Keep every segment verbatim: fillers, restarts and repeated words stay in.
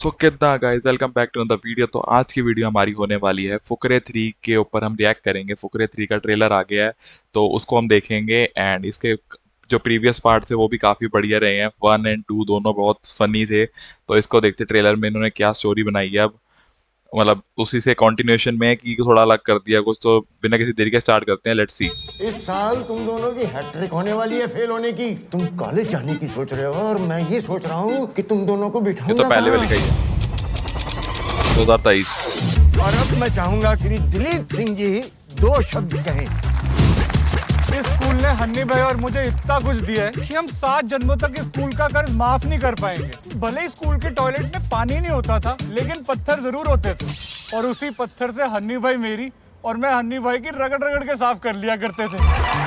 सो कितना guys, welcome back to the video. तो आज की वीडियो हमारी होने वाली है फुकरे थ्री के ऊपर। हम रिएक्ट करेंगे। फुकरे थ्री का ट्रेलर आ गया है तो उसको हम देखेंगे। एंड इसके जो प्रीवियस पार्ट थे वो भी काफ़ी बढ़िया रहे हैं। वन एंड टू दोनों बहुत फनी थे। तो इसको देखते ट्रेलर में इन्होंने क्या स्टोरी बनाई है। अब मतलब उसी से कंटिन्यूएशन में है कि थोड़ा अलग कर दिया कुछ। तो बिना किसी देरी के स्टार्ट करते हैं। Let's see. इस साल तुम दोनों की हैट्रिक होने वाली है फेल होने की। तुम कॉलेज जाने की सोच रहे हो और मैं ये सोच रहा हूँ कि तुम दोनों को ये बिठाऊंगा तो पहले वाली का ही है, दो हजार तेईस। और अब मैं चाहूंगा कि दिलीप सिंह जी दो शब्द कहें। इस स्कूल ने हन्नी भाई और मुझे इतना कुछ दिया है कि हम सात जन्मों तक इस स्कूल का कर्ज माफ नहीं कर पाएंगे। भले ही स्कूल के टॉयलेट में पानी नहीं होता था, लेकिन पत्थर जरूर होते थे। और उसी पत्थर से हन्नी भाई मेरी और मैं हन्नी भाई की रगड़ रगड़ के साफ कर लिया करते थे।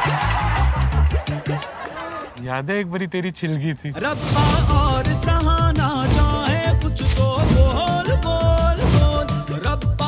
याद है एक बारी तेरी छिलगी थी। रब्बा और सहाना चाहे कुछ तो बोल बोल बोल रब्बा।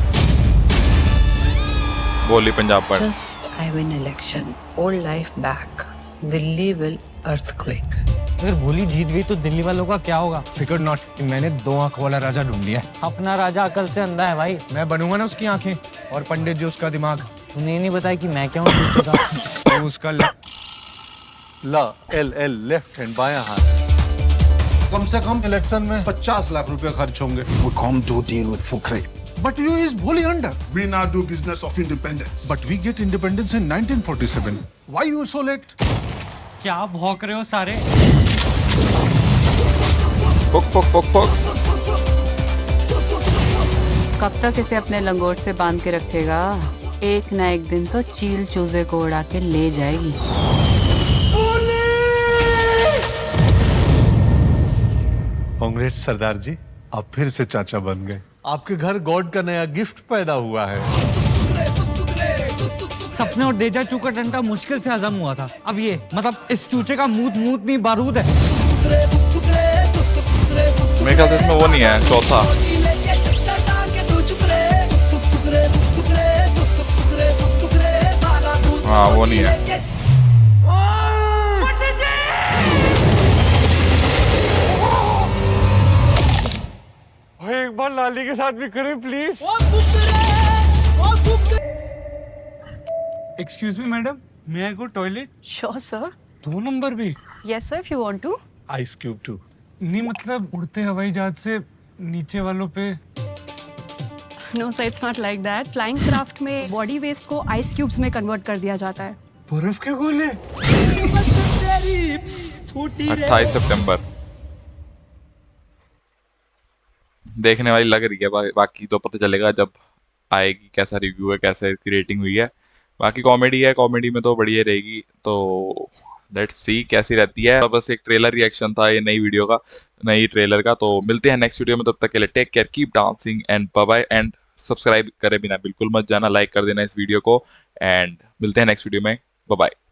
बोली पंजाब पर। Just I win election, old life back. Delhi will earthquake. अगर भोली जीत गई तो दिल्ली वालों का क्या होगा? फिकर नॉट, मैंने दो आंख वाला राजा ढूंढ लिया। अपना राजा अकल से अंधा है भाई। मैं बनूंगा ना उसकी आंखें और पंडित जी उसका दिमाग। तूने नहीं बताया कि मैं क्या हूँ पीछे का? तो उसका ल... ला एल एल लेफ्ट हैंड बायां हाथ। कम से कम इलेक्शन में पचास लाख रुपए खर्च होंगे। We come to deal with Fukre. But you is wholly under. We now do business of independence. But we get independence in nineteen forty-seven. Why you so late? क्या भौंक रहे हो सारे? पुक पुक पुक पुक। कब तक इसे अपने लंगोट से बांध के रखेगा? एक ना एक दिन तो चील चूजे को उड़ा के ले जाएगी। कांग्रेस सरदार जी, आप फिर से चाचा बन गए। आपके घर गॉड का नया गिफ्ट पैदा हुआ है। सपने और देजा चूका डंडा मुश्किल से हजम हुआ था। अब ये मतलब इस चूचे का मूत मूत नहीं बारूद है। मेरे ख्याल से इसमें वो नहीं है चौथा। हाँ वो नहीं है। एक बार लाली के साथ भी करें please. Excuse me madam, may I go toilet? Sure, sir. दो नंबर भी? Yes, sir. If you want to. Ice cube too. नहीं मतलब उड़ते हवाई जहाज से नीचे वालों पे। No, sir, it's not like that. Flying craft में body waste को ice cubes में convert कर दिया जाता है। बर्फ के गोले? अट्ठाईस सितंबर। देखने वाली लग रही है। बा, बाकी तो पता चलेगा जब आएगी कैसा रिव्यू है, कैसा इसकी रेटिंग हुई है। बाकी कॉमेडी है, कॉमेडी में तो बढ़िया रहेगी। तो लेट्स सी कैसी रहती है। बस एक ट्रेलर रिएक्शन था ये नई वीडियो का, नई ट्रेलर का। तो मिलते हैं नेक्स्ट वीडियो में, तब तक के लिए take care, keep dancing and bye bye. And subscribe करे बिना बिल्कुल मत जाना, लाइक कर देना इस वीडियो को। एंड मिलते हैं नेक्स्ट वीडियो में, बाय बाय।